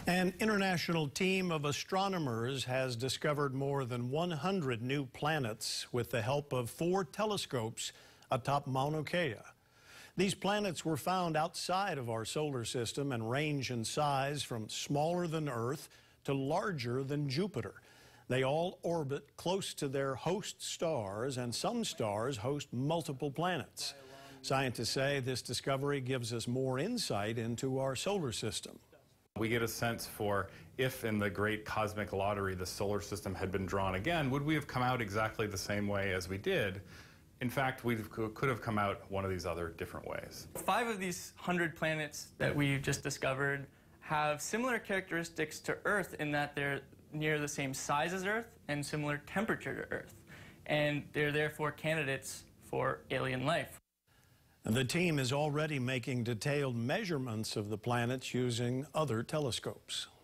An international team of astronomers has discovered more than 100 new planets with the help of 4 telescopes atop Mauna Kea. These planets were found outside of our solar system and range in size from smaller than Earth to larger than Jupiter. They all orbit close to their host stars, and some stars host multiple planets. Scientists say this discovery gives us more insight into our solar system. We get a sense for if in the great cosmic lottery the solar system had been drawn again, would we have come out exactly the same way as we did? In fact, we could have come out one of these other different ways. 5 of these 100 planets that we've just discovered have similar characteristics to Earth in that they're near the same size as Earth and similar temperature to Earth. And they're therefore candidates for alien life. The team is already making detailed measurements of the planets using other telescopes.